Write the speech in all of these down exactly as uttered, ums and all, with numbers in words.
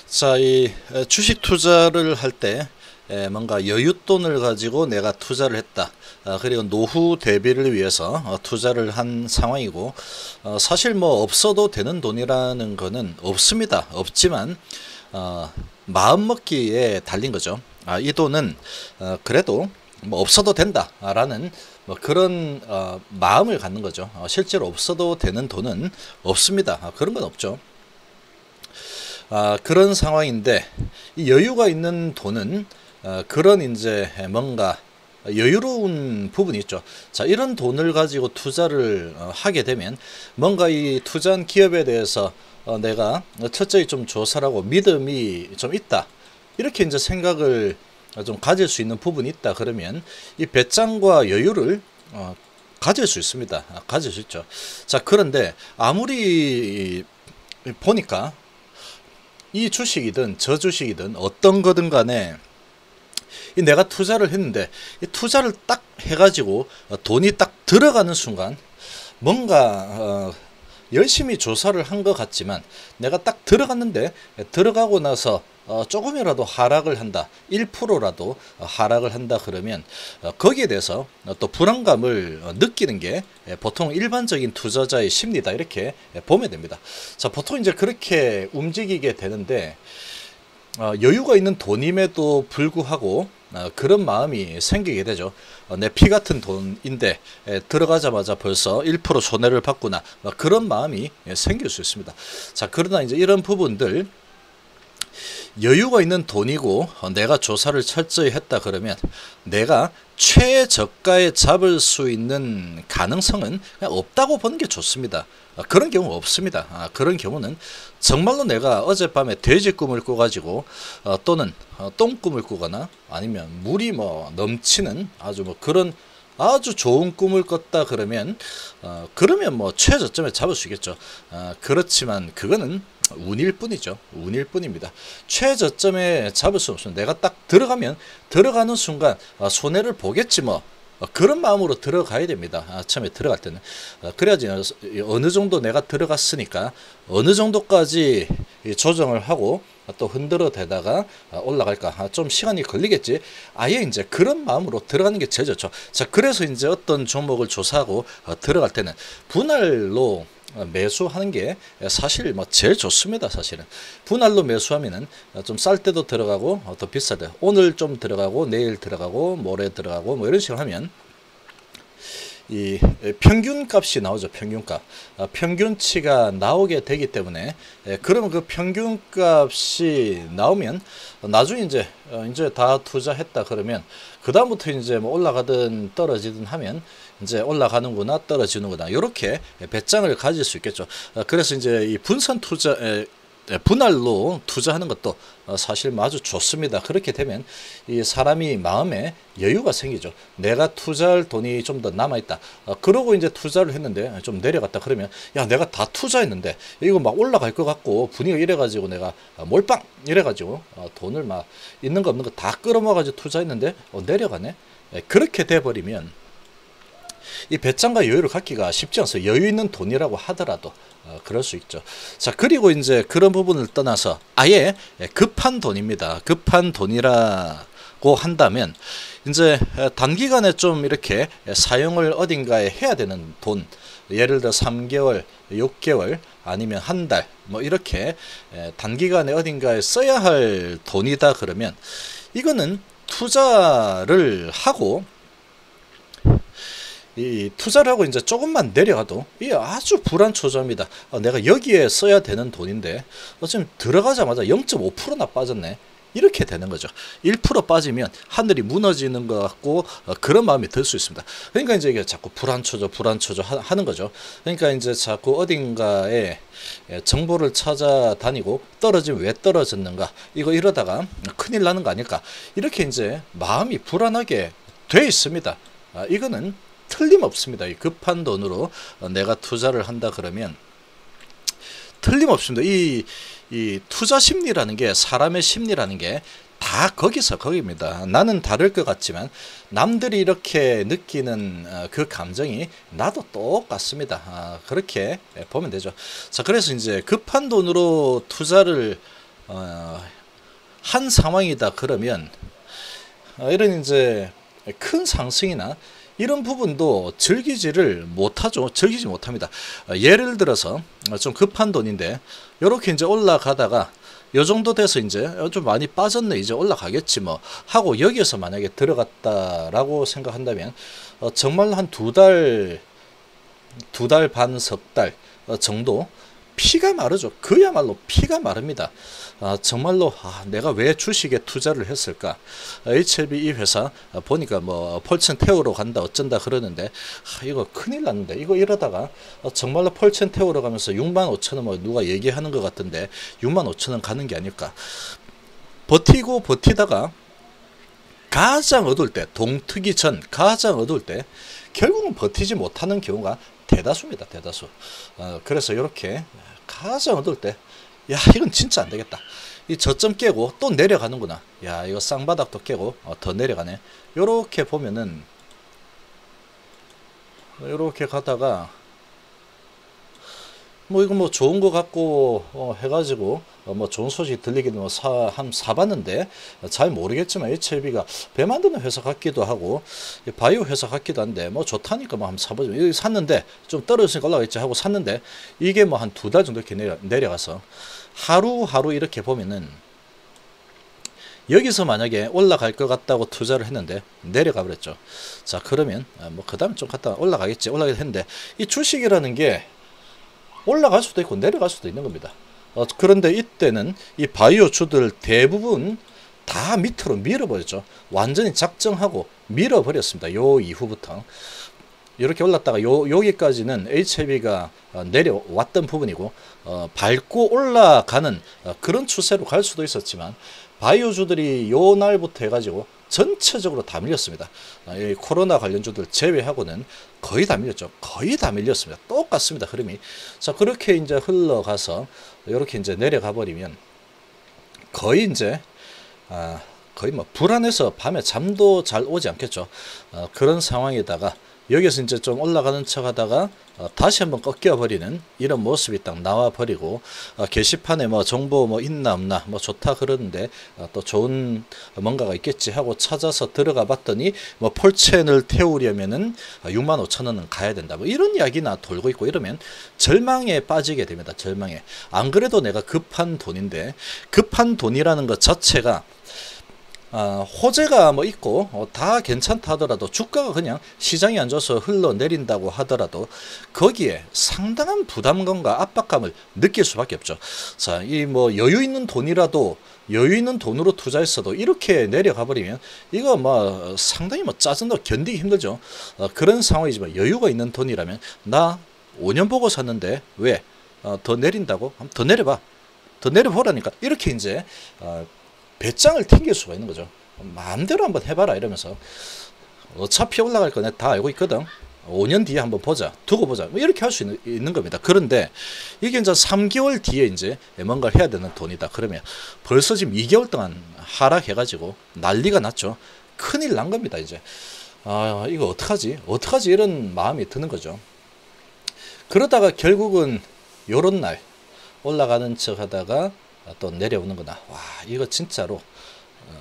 자, 이 주식 투자를 할 때 뭔가 여윳돈을 가지고 내가 투자를 했다. 아, 그리고 노후 대비를 위해서 어, 투자를 한 상황이고, 어, 사실 뭐 없어도 되는 돈이라는 거는 없습니다. 없지만 어, 마음먹기에 달린 거죠. 아, 이 돈은 어, 그래도 뭐 없어도 된다라는 뭐 그런 어, 마음을 갖는 거죠. 어, 실제로 없어도 되는 돈은 없습니다. 아, 그런 건 없죠. 아, 그런 상황인데 이 여유가 있는 돈은 어, 그런 이제 뭔가 여유로운 부분이 있죠. 자, 이런 돈을 가지고 투자를 어, 하게 되면 뭔가 이 투자한 기업에 대해서 어, 내가 철저히 좀 조사를 하고 믿음이 좀 있다. 이렇게 이제 생각을 좀 가질 수 있는 부분이 있다. 그러면 이 배짱과 여유를 어, 가질 수 있습니다. 아, 가질 수 있죠. 자, 그런데 아무리 보니까 이 주식이든 저주식이든 어떤 거든 간에 이 내가 투자를 했는데 이 투자를 딱 해가지고 돈이 딱 들어가는 순간 뭔가 어 열심히 조사를 한 것 같지만 내가 딱 들어갔는데 들어가고 나서 어 조금이라도 하락을 한다, 일 퍼센트라도 하락을 한다 그러면 어 거기에 대해서 또 불안감을 느끼는 게 보통 일반적인 투자자의 심리다, 이렇게 보면 됩니다. 자, 보통 이제 그렇게 움직이게 되는데 어, 여유가 있는 돈임에도 불구하고 어, 그런 마음이 생기게 되죠. 어, 내 피 같은 돈인데 에, 들어가자마자 벌써 일 퍼센트 손해를 봤구나, 어, 그런 마음이 예, 생길 수 있습니다. 자, 그러나 이제 이런 부분들, 여유가 있는 돈이고 어, 내가 조사를 철저히 했다 그러면 내가 최저가에 잡을 수 있는 가능성은 그냥 없다고 보는 게 좋습니다. 아, 그런 경우 없습니다. 아, 그런 경우는 정말로 내가 어젯밤에 돼지 꿈을 꿔가지고 어, 또는 어, 똥 꿈을 꾸거나 아니면 물이 뭐 넘치는 아주 뭐 그런 아주 좋은 꿈을 꿨다 그러면 어, 그러면 뭐 최저점에 잡을 수 있겠죠. 어, 그렇지만 그거는 운일 뿐이죠. 운일 뿐입니다. 최저점에 잡을 수 없으면 내가 딱 들어가면 들어가는 순간 아, 손해를 보겠지 뭐, 어, 그런 마음으로 들어가야 됩니다. 아, 처음에 들어갈 때는 어, 그래야지 어느 정도 내가 들어갔으니까 어느 정도까지 조정을 하고 또 흔들어 대다가 올라갈까, 아, 좀 시간이 걸리겠지, 아예 이제 그런 마음으로 들어가는 게 제일 좋죠. 자, 그래서 이제 어떤 종목을 조사하고 어, 들어갈 때는 분할로 매수하는 게 사실 뭐 제일 좋습니다. 사실은 분할로 매수하면은 좀 쌀 때도 들어가고 더 비쌀 때 오늘 좀 들어가고 내일 들어가고 모레 들어가고 뭐 이런 식으로 하면 이 평균값이 나오죠. 평균값, 평균치가 나오게 되기 때문에, 그러면 그 평균값이 나오면 나중에 이제 이제 다 투자했다 그러면 그 다음부터 이제 뭐 올라가든 떨어지든 하면 이제 올라가는구나 떨어지는구나 이렇게 배짱을 가질 수 있겠죠. 그래서 이제 이 분산 투자, 분할로 투자하는 것도 사실 아주 좋습니다. 그렇게 되면 이 사람이 마음에 여유가 생기죠. 내가 투자할 돈이 좀 더 남아있다. 그러고 이제 투자를 했는데 좀 내려갔다 그러면, 야, 내가 다 투자했는데 이거 막 올라갈 것 같고 분위기가 이래가지고 내가 몰빵 이래가지고 돈을 막 있는 거 없는 거 다 끌어모아가지고 투자했는데 어, 내려가네. 그렇게 돼버리면 이 배짱과 여유를 갖기가 쉽지 않습니다. 여유 있는 돈이라고 하더라도 어, 그럴 수 있죠. 자, 그리고 이제 그런 부분을 떠나서 아예 급한 돈입니다. 급한 돈이라고 한다면 이제 단기간에 좀 이렇게 사용을 어딘가에 해야 되는 돈, 예를 들어 삼 개월, 육 개월 아니면 한 달 뭐 이렇게 단기간에 어딘가에 써야 할 돈이다 그러면 이거는 투자를 하고 이 투자를 하고 이제 조금만 내려가도 이게 아주 불안초조합니다. 어, 내가 여기에 써야 되는 돈인데 어쩌면 들어가자마자 영 점 오 퍼센트나 빠졌네, 이렇게 되는 거죠. 일 퍼센트 빠지면 하늘이 무너지는 것 같고 어, 그런 마음이 들 수 있습니다. 그러니까 이제 이게 자꾸 불안초조 불안초조 하는 거죠. 그러니까 이제 자꾸 어딘가에 정보를 찾아다니고 떨어지면 왜 떨어졌는가, 이거 이러다가 큰일 나는 거 아닐까, 이렇게 이제 마음이 불안하게 돼 있습니다. 아, 이거는 틀림없습니다. 이 급한 돈으로 내가 투자를 한다 그러면 틀림없습니다. 이, 이 투자 심리라는 게, 사람의 심리라는 게 다 거기서 거기입니다. 나는 다를 것 같지만 남들이 이렇게 느끼는 그 감정이 나도 똑같습니다. 아, 그렇게 보면 되죠. 자, 그래서 이제 급한 돈으로 투자를 어, 한 상황이다 그러면 어, 이런 이제 큰 상승이나 이런 부분도 즐기지를 못하죠. 즐기지 못합니다. 어, 예를 들어서 좀 급한 돈인데 이렇게 이제 올라가다가 요 정도 돼서 이제 좀 많이 빠졌네, 이제 올라가겠지 뭐 하고 여기에서 만약에 들어갔다라고 생각한다면 어, 정말 한 두 달, 두 달 반, 석 달 정도 피가 마르죠. 그야말로 피가 마릅니다. 아, 정말로 아, 내가 왜 주식에 투자를 했을까? 에이치엘비 이 회사 보니까 뭐 폴첸 태우러 간다 어쩐다 그러는데 아, 이거 큰일 났는데 이거 이러다가 정말로 폴첸 태우러 가면서 육만 오천 원 뭐 누가 얘기하는 것 같은데 육만 오천 원 가는 게 아닐까? 버티고 버티다가 가장 어두울 때, 동트기 전 가장 어두울 때 결국은 버티지 못하는 경우가 대다수입니다. 대다수. 어, 그래서 이렇게 가장 어두울 때, 야 이건 진짜 안 되겠다. 이 저점 깨고 또 내려가는구나. 야 이거 쌍바닥도 깨고 어, 더 내려가네. 요렇게 보면은 요렇게 가다가 뭐 이거 뭐 좋은 거 갖고 어 해가지고 어 뭐 좋은 소식 들리기도 뭐 사, 한 사봤는데 잘 모르겠지만 에이치엘비가 배 만드는 회사 같기도 하고 바이오 회사 같기도 한데 뭐 좋다니까 뭐 한번 사보죠. 이거 샀는데 좀 떨어졌으니까 올라가겠지 하고 샀는데 이게 뭐 한 두 달 정도 이렇게 내려, 내려가서 하루하루 이렇게 보면은 여기서 만약에 올라갈 것 같다고 투자를 했는데 내려가 버렸죠. 자 그러면 뭐 그 다음에 좀 갔다 올라가겠지 올라가겠지 했는데 이 주식이라는 게 올라갈 수도 있고 내려갈 수도 있는 겁니다. 어, 그런데 이때는 이 바이오주들 대부분 다 밑으로 밀어버렸죠. 완전히 작정하고 밀어버렸습니다. 요 이후부터 이렇게 올랐다가 요 여기까지는 에이치엘비가 어, 내려왔던 부분이고 어, 밟고 올라가는 어, 그런 추세로 갈 수도 있었지만 바이오주들이 요 날부터 해가지고 전체적으로 다 밀렸습니다. 이 코로나 관련주들 제외하고는 거의 다 밀렸죠. 거의 다 밀렸습니다. 똑같습니다. 흐름이. 자, 그렇게 이제 흘러가서 이렇게 이제 내려가 버리면 거의 이제 아, 거의 뭐 불안해서 밤에 잠도 잘 오지 않겠죠. 어, 그런 상황에다가 여기서 이제 좀 올라가는 척 하다가 어, 다시 한번 꺾여 버리는 이런 모습이 딱 나와 버리고 어, 게시판에 뭐 정보 뭐 있나 없나 뭐 좋다 그러는데 어, 또 좋은 뭔가가 있겠지 하고 찾아서 들어가 봤더니 뭐 폴첸을 태우려면은 육만 오천 원은 가야 된다 뭐 이런 이야기나 돌고 있고 이러면 절망에 빠지게 됩니다. 절망에. 안 그래도 내가 급한 돈인데 급한 돈이라는 것 자체가 어, 호재가 뭐 있고 어, 다 괜찮다 하더라도 주가가 그냥 시장이 안 좋아서 흘러내린다고 하더라도 거기에 상당한 부담감과 압박감을 느낄 수밖에 없죠. 자, 이 뭐 여유 있는 돈이라도 여유 있는 돈으로 투자했어도 이렇게 내려가 버리면 이거 뭐 상당히 뭐 짜증나 견디기 힘들죠. 어, 그런 상황이지만 여유가 있는 돈이라면 나 오 년 보고 샀는데 왜 어, 더 내린다고? 더 내려봐. 더 내려보라니까. 이렇게 이제 어, 배짱을 튕길 수가 있는 거죠. 마음대로 한번 해봐라 이러면서 어차피 올라갈 거 내가 다 알고 있거든. 오 년 뒤에 한번 보자. 두고 보자. 뭐 이렇게 할 수 있는, 있는 겁니다. 그런데 이게 이제 삼 개월 뒤에 이제 뭔가를 해야 되는 돈이다. 그러면 벌써 지금 이 개월 동안 하락해가지고 난리가 났죠. 큰일 난 겁니다. 이제 아 이거 어떡하지? 어떡하지? 이런 마음이 드는 거죠. 그러다가 결국은 요런 날 올라가는 척 하다가 또 내려오는 거다. 와 이거 진짜로 어,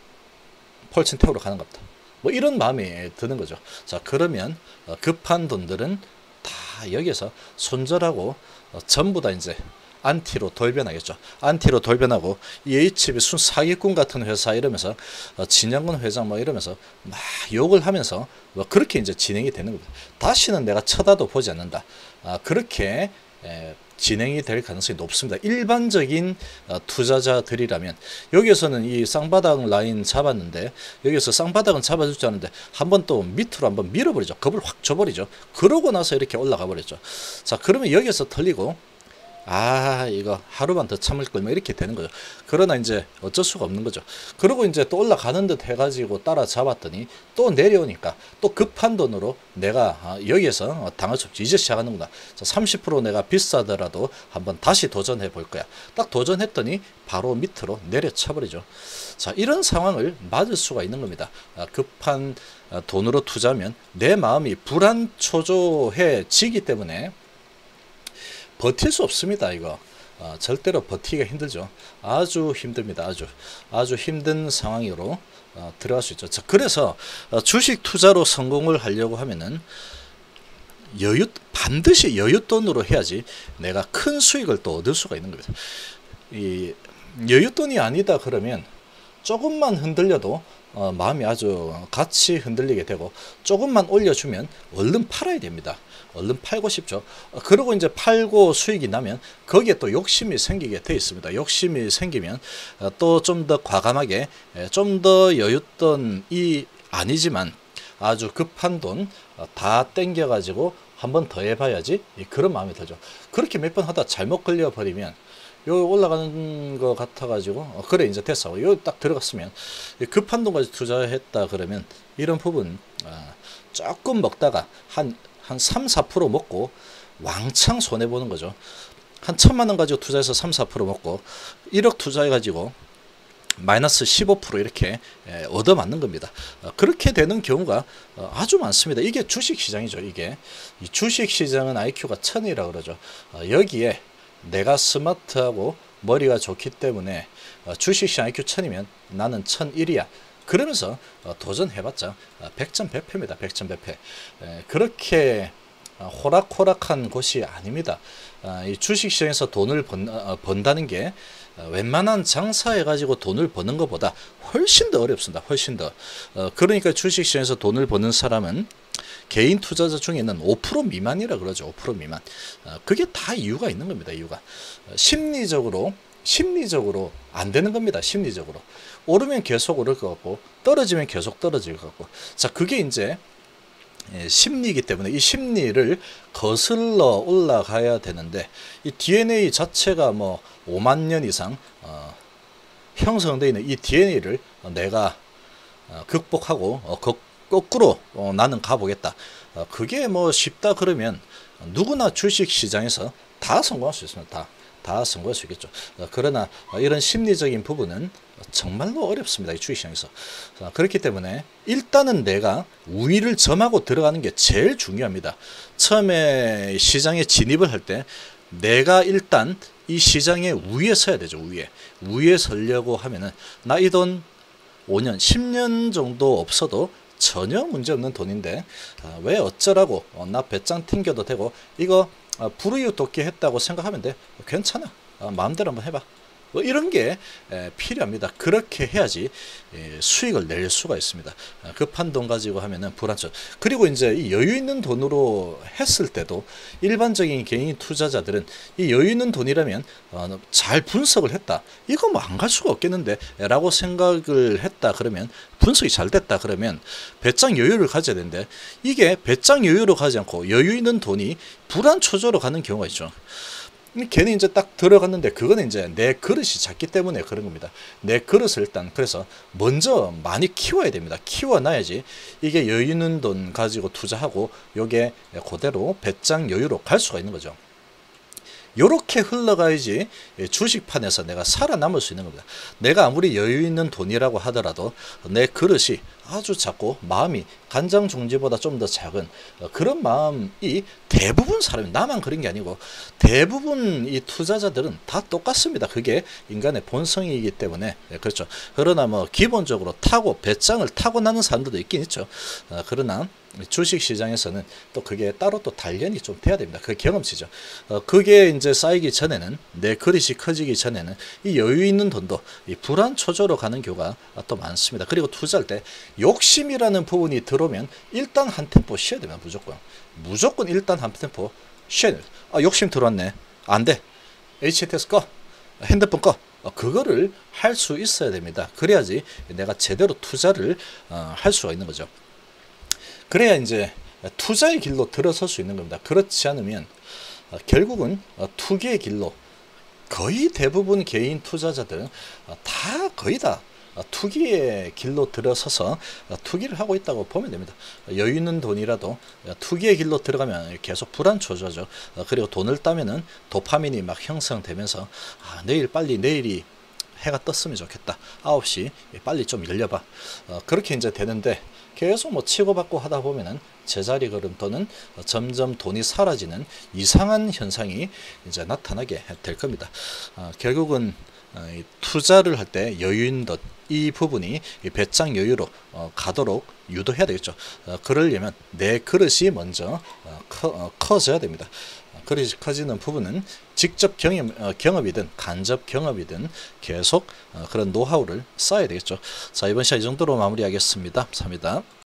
폴친 태우러 가는 것 같다. 뭐 이런 마음이 드는 거죠. 자 그러면 어, 급한 돈들은 다 여기서 손절하고 어, 전부 다 이제 안티로 돌변하겠죠. 안티로 돌변하고 이 에이치비 순 사기꾼 같은 회사 이러면서 어, 진양근 회장 뭐 이러면서 막 욕을 하면서 뭐 그렇게 이제 진행이 되는 겁니다. 다시는 내가 쳐다도 보지 않는다. 아, 그렇게 에, 진행이 될 가능성이 높습니다. 일반적인 어, 투자자들이라면 여기에서는 이 쌍바닥 라인 잡았는데 여기서 쌍바닥은 잡아줄 줄 아는데 한번 또 밑으로 한번 밀어버리죠. 겁을 확 줘버리죠. 그러고 나서 이렇게 올라가 버렸죠. 자 그러면 여기서 털리고 아 이거 하루만 더 참을 걸 뭐 이렇게 되는 거죠. 그러나 이제 어쩔 수가 없는 거죠. 그리고 이제 또 올라가는 듯 해가지고 따라 잡았더니 또 내려오니까 또 급한 돈으로 내가 여기에서 당할 수 없지. 이제 시작하는구나. 삼십 퍼센트 내가 비싸더라도 한번 다시 도전해 볼 거야. 딱 도전했더니 바로 밑으로 내려쳐 버리죠. 자 이런 상황을 맞을 수가 있는 겁니다. 급한 돈으로 투자하면 내 마음이 불안초조해지기 때문에 버틸 수 없습니다. 이거 어, 절대로 버티기가 힘들죠. 아주 힘듭니다. 아주 아주 힘든 상황으로 어, 들어갈 수 있죠. 자, 그래서 어, 주식 투자로 성공을 하려고 하면은 여유, 반드시 여윳돈으로 해야지 내가 큰 수익을 또 얻을 수가 있는 겁니다. 이 여윳돈이 아니다 그러면 조금만 흔들려도 어, 마음이 아주 같이 흔들리게 되고, 조금만 올려주면 얼른 팔아야 됩니다. 얼른 팔고 싶죠. 어, 그리고 이제 팔고 수익이 나면 거기에 또 욕심이 생기게 돼 있습니다. 욕심이 생기면 어, 또 좀 더 과감하게, 좀 더 여윳돈이 아니지만 아주 급한 돈 다 땡겨 가지고 한 번 더 해봐야지, 그런 마음이 들죠. 그렇게 몇 번 하다 잘못 걸려 버리면 요 올라가는 거 같아 가지고 어, 그래 이제 됐어, 요 딱 들어갔으면, 급한 돈까지 투자했다 그러면 이런 부분 어, 조금 먹다가 한 한 삼, 사 퍼센트 먹고 왕창 손해 보는 거죠. 한 천만 원 가지고 투자해서 삼, 사 퍼센트 먹고 일억 투자해 가지고 마이너스 십오 퍼센트 이렇게 얻어맞는 겁니다. 그렇게 되는 경우가 아주 많습니다. 이게 주식시장이죠. 이게 이 주식시장은 아이큐가 천이라 그러죠. 여기에 내가 스마트하고 머리가 좋기 때문에 주식시장 아이큐 천이면 나는 천일이야 그러면서 도전해봤자 백전백패입니다. 백전백패. 그렇게 호락호락한 곳이 아닙니다. 이 주식시장에서 돈을 번, 번다는 게 웬만한 장사해가지고 돈을 버는 것보다 훨씬 더 어렵습니다. 훨씬 더. 그러니까 주식시장에서 돈을 버는 사람은 개인 투자자 중에는 오 퍼센트 미만이라 그러죠. 오 퍼센트 미만. 그게 다 이유가 있는 겁니다. 이유가. 심리적으로, 심리적으로 안 되는 겁니다. 심리적으로. 오르면 계속 오를 것 같고, 떨어지면 계속 떨어질 것 같고. 자, 그게 이제 심리이기 때문에 이 심리를 거슬러 올라가야 되는데, 이 디엔에이 자체가 뭐 오만 년 이상 어, 형성되어 있는 이 디엔에이를 내가 어, 극복하고 어, 거, 거꾸로 어, 나는 가보겠다. 어, 그게 뭐 쉽다 그러면 누구나 주식시장에서 다 성공할 수 있습니다. 다. 다 성공할 수 있겠죠. 그러나 이런 심리적인 부분은 정말로 어렵습니다. 이 주식시장에서. 그렇기 때문에 일단은 내가 우위를 점하고 들어가는 게 제일 중요합니다. 처음에 시장에 진입을 할 때 내가 일단 이 시장의 우위에 서야 되죠. 우위에. 우위에 서려고 하면은 나 이 돈 오 년, 십 년 정도 없어도 전혀 문제없는 돈인데 왜 어쩌라고, 나 배짱 튕겨도 되고 이거 어, 불우이웃 돕기 했다고 생각하면 돼. 괜찮아. 어, 마음대로 한번 해봐. 뭐 이런 게 에, 필요합니다. 그렇게 해야지 에, 수익을 낼 수가 있습니다. 어, 급한 돈 가지고 하면은 불안정. 그리고 이제 이 여유 있는 돈으로 했을 때도 일반적인 개인 투자자들은 이 여유 있는 돈이라면 어, 잘 분석을 했다. 이거 뭐 안 갈 수가 없겠는데 라고 생각을 했다 그러면, 분석이 잘 됐다 그러면 배짱 여유를 가져야 되는데, 이게 배짱 여유로 가지 않고 여유 있는 돈이 불안 초조로 가는 경우가 있죠. 괜히 이제 딱 들어갔는데 그거는 이제 내 그릇이 작기 때문에 그런 겁니다. 내 그릇을 일단 그래서 먼저 많이 키워야 됩니다. 키워놔야지 이게 여유 있는 돈 가지고 투자하고 요게 그대로 배짱 여유로 갈 수가 있는 거죠. 요렇게 흘러가야지 주식판에서 내가 살아남을 수 있는 겁니다. 내가 아무리 여유 있는 돈이라고 하더라도 내 그릇이 아주 작고 마음이 간장종지보다 좀 더 작은 그런 마음이 대부분 사람이, 나만 그런 게 아니고 대부분 이 투자자들은 다 똑같습니다. 그게 인간의 본성이기 때문에. 그렇죠. 그러나 뭐 기본적으로 타고 배짱을 타고 나는 사람들도 있긴 있죠. 그러나 주식시장에서는 또 그게 따로 또 단련이 좀 돼야 됩니다. 그 경험치죠. 어, 그게 이제 쌓이기 전에는, 내 그릇이 커지기 전에는 이 여유 있는 돈도 이 불안 초조로 가는 경우가 또 많습니다. 그리고 투자할 때 욕심이라는 부분이 들어오면 일단 한 템포 쉬어야 됩니다. 무조건. 무조건 일단 한 템포 쉬어야 됩니다. 아, 욕심 들어왔네. 안 돼. 에이치티에스 꺼. 핸드폰 꺼. 어, 그거를 할 수 있어야 됩니다. 그래야지 내가 제대로 투자를 어, 할 수가 있는 거죠. 그래야 이제 투자의 길로 들어설 수 있는 겁니다. 그렇지 않으면 어, 결국은 어, 투기의 길로, 거의 대부분 개인 투자자들은 어, 다 거의 다 어, 투기의 길로 들어서서 어, 투기를 하고 있다고 보면 됩니다. 어, 여유 있는 돈이라도 어, 투기의 길로 들어가면 계속 불안 초조하죠. 어, 그리고 돈을 따면은 도파민이 막 형성되면서 아, 내일 빨리 내일이 해가 떴으면 좋겠다. 아홉 시 빨리 좀 열려봐. 어, 그렇게 이제 되는데 계속 뭐 치고받고 하다 보면은 제자리 걸음 또는 점점 돈이 사라지는 이상한 현상이 이제 나타나게 될 겁니다. 어, 결국은 어, 이 투자를 할 때 여유인 것, 이 부분이 이 배짱 여유로 어, 가도록 유도해야 되겠죠. 어, 그러려면 내 그릇이 먼저 어, 커, 어, 커져야 됩니다. 어, 그릇이 커지는 부분은 직접 경험, 어, 경험이든 간접 경험이든 계속 어, 그런 노하우를 쌓아야 되겠죠. 자, 이번 시간 이 정도로 마무리하겠습니다. 감사합니다.